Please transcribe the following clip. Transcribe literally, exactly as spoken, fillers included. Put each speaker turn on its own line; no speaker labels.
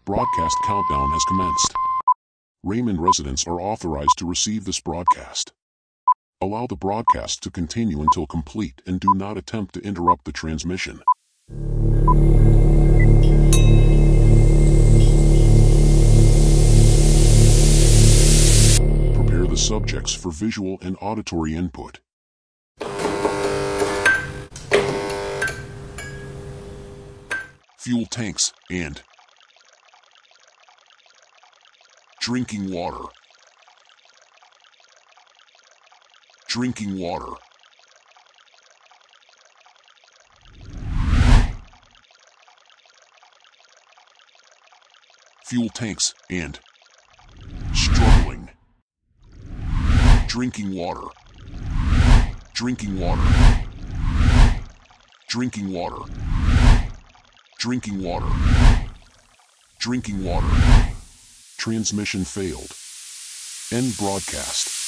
broadcast countdown has commenced. Raymond residents are authorized to receive this broadcast. Allow the broadcast to continue until complete and do not attempt to interrupt the transmission. Prepare the subjects for visual and auditory input. Fuel tanks and drinking water. Drinking water. Fuel tanks and struggling. Drinking water. Drinking water. Drinking water. Drinking water. Drinking water. Transmission failed. End broadcast.